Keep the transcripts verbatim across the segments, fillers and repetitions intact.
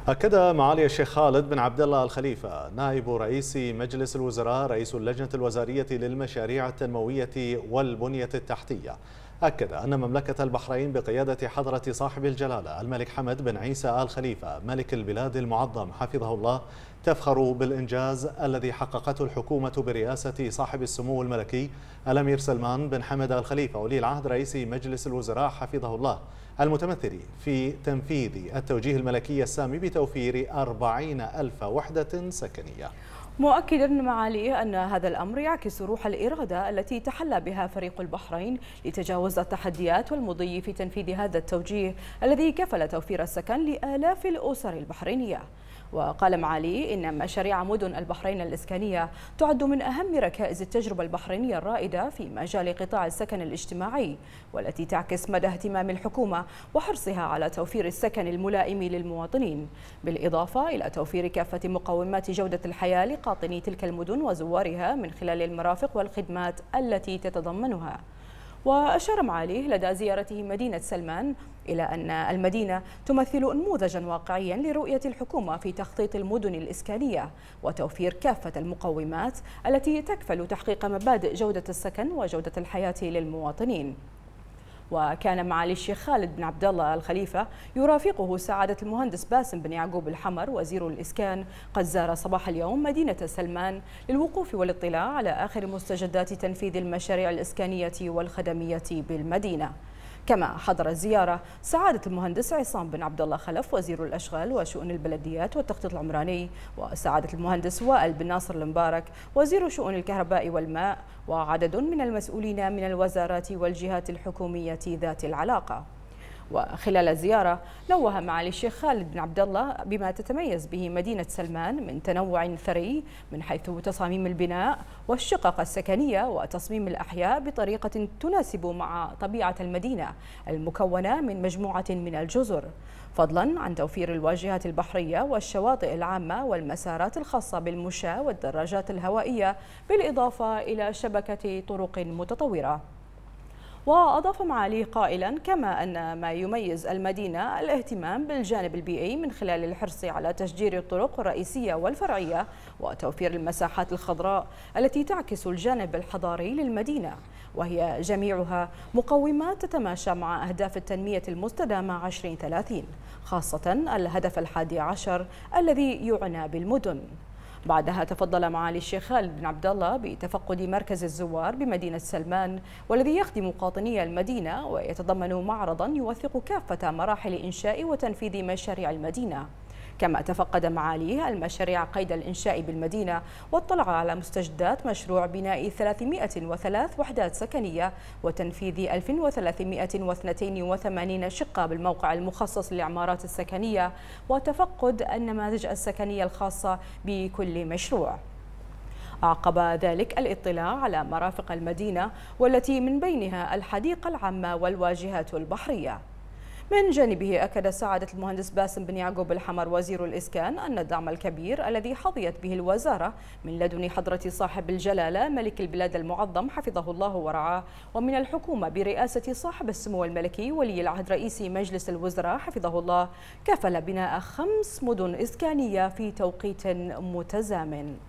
أكد معالي الشيخ خالد بن عبد الله الخليفة نائب رئيس مجلس الوزراء رئيس اللجنة الوزارية للمشاريع التنموية والبنية التحتية، أكد أن مملكة البحرين بقيادة حضرة صاحب الجلالة الملك حمد بن عيسى آل خليفة ملك البلاد المعظم حفظه الله تفخر بالإنجاز الذي حققته الحكومة برئاسة صاحب السمو الملكي الأمير سلمان بن حمد آل خليفة ولي العهد رئيس مجلس الوزراء حفظه الله، المتمثل في تنفيذ التوجيه الملكي السامي بتوفير أربعين ألف وحدة سكنية. مؤكدا معاليه أن هذا الأمر يعكس روح الإرادة التي تحلى بها فريق البحرين لتجاوز التحديات والمضي في تنفيذ هذا التوجيه الذي كفل توفير السكن لآلاف الأسر البحرينية. وقال معالي إن مشاريع مدن البحرين الإسكانية تعد من أهم ركائز التجربة البحرينية الرائدة في مجال قطاع السكن الاجتماعي، والتي تعكس مدى اهتمام الحكومة وحرصها على توفير السكن الملائم للمواطنين، بالإضافة إلى توفير كافة مقومات جودة الحياة لقاطني تلك المدن وزوارها من خلال المرافق والخدمات التي تتضمنها. وأشار معاليه لدى زيارته مدينة سلمان إلى أن المدينة تمثل نموذجا واقعيا لرؤية الحكومة في تخطيط المدن الإسكانية وتوفير كافة المقومات التي تكفل تحقيق مبادئ جودة السكن وجودة الحياة للمواطنين. وكان معالي الشيخ خالد بن عبد الله الخليفة يرافقه سعادة المهندس باسم بن يعقوب الحمر وزير الإسكان قد زار صباح اليوم مدينة سلمان للوقوف والاطلاع على آخر مستجدات تنفيذ المشاريع الإسكانية والخدمية بالمدينة. كما حضر الزيارة سعادة المهندس عصام بن عبد الله خلف وزير الأشغال وشؤون البلديات والتخطيط العمراني، وسعادة المهندس وائل بن ناصر المبارك وزير شؤون الكهرباء والماء، وعدد من المسؤولين من الوزارات والجهات الحكومية ذات العلاقة. وخلال الزيارة نوه معالي الشيخ خالد بن عبد الله بما تتميز به مدينة سلمان من تنوع ثري من حيث تصاميم البناء والشقق السكنية وتصميم الأحياء بطريقة تناسب مع طبيعة المدينة المكونة من مجموعة من الجزر، فضلا عن توفير الواجهات البحرية والشواطئ العامة والمسارات الخاصة بالمشاة والدراجات الهوائية، بالإضافة إلى شبكة طرق متطورة. وأضاف معاليه قائلا كما أن ما يميز المدينة الاهتمام بالجانب البيئي من خلال الحرص على تشجير الطرق الرئيسية والفرعية وتوفير المساحات الخضراء التي تعكس الجانب الحضاري للمدينة، وهي جميعها مقومات تتماشى مع أهداف التنمية المستدامة عشرين ثلاثين، خاصة الهدف الحادي عشر الذي يعنى بالمدن. بعدها تفضل معالي الشيخ خالد بن عبد الله بتفقد مركز الزوار بمدينة سلمان، والذي يخدم قاطني المدينة ويتضمن معرضا يوثق كافة مراحل إنشاء وتنفيذ مشاريع المدينة. كما تفقد معاليه المشاريع قيد الإنشاء بالمدينة واطلع على مستجدات مشروع بناء ثلاثمائة وثلاث وحدات سكنية وتنفيذ ألف وثلاثمائة واثنين وثمانين شقة بالموقع المخصص للعمارات السكنية، وتفقد النماذج السكنية الخاصة بكل مشروع. أعقب ذلك الاطلاع على مرافق المدينة والتي من بينها الحديقة العامة والواجهات البحرية. من جانبه أكد سعادة المهندس باسم بن يعقوب الحمر وزير الإسكان أن الدعم الكبير الذي حظيت به الوزارة من لدن حضرة صاحب الجلالة ملك البلاد المعظم حفظه الله ورعاه ومن الحكومة برئاسة صاحب السمو الملكي ولي العهد رئيس مجلس الوزراء حفظه الله كفل بناء خمس مدن إسكانية في توقيت متزامن.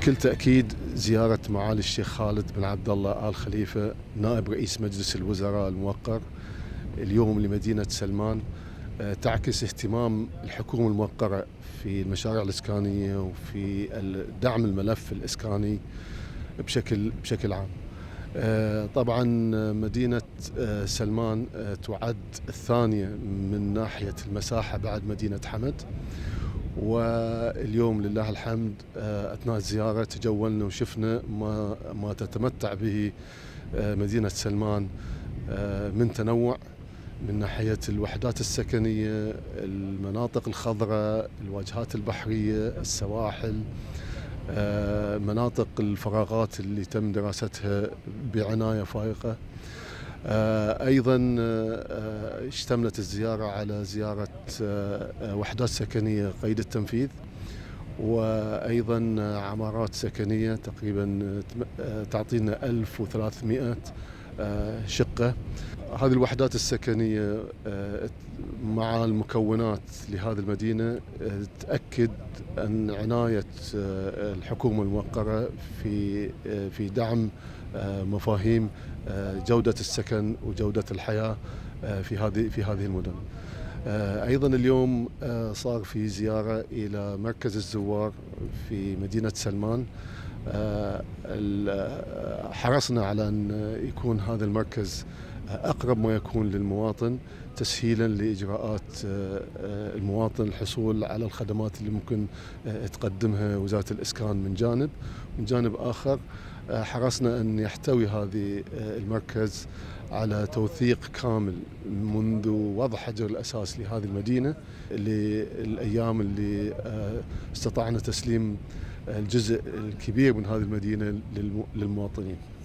بكل تأكيد زيارة معالي الشيخ خالد بن عبد الله آل خليفة نائب رئيس مجلس الوزراء الموقر اليوم لمدينة سلمان تعكس اهتمام الحكومة الموقرة في المشاريع الإسكانية وفي دعم الملف الإسكاني بشكل بشكل عام. طبعا مدينة سلمان تعد الثانية من ناحية المساحة بعد مدينة حمد، واليوم لله الحمد أثناء الزيارة تجولنا وشفنا ما ما تتمتع به مدينة سلمان من تنوع من ناحية الوحدات السكنية، المناطق الخضراء، الواجهات البحرية، السواحل، مناطق الفراغات اللي تم دراستها بعناية فائقة. أيضا اشتملت الزيارة على زيارة وحدات سكنية قيد التنفيذ، وأيضا عمارات سكنية تقريبا تعطينا ألف وثلاثمئة شقة. هذه الوحدات السكنية مع المكونات لهذه المدينة تأكد أن عناية الحكومة الموقرة في في دعم مفاهيم جودة السكن وجودة الحياة في هذه في هذه المدن. أيضا اليوم صار في زيارة إلى مركز الزوار في مدينة سلمان. حرصنا على أن يكون هذا المركز أقرب ما يكون للمواطن تسهيلا لإجراءات المواطن الحصول على الخدمات اللي ممكن تقدمها وزارة الإسكان من جانب. من جانب آخر حرصنا أن يحتوي هذه المركز على توثيق كامل منذ وضع حجر الأساس لهذه المدينة للأيام اللي استطعنا تسليم الجزء الكبير من هذه المدينة للمواطنين.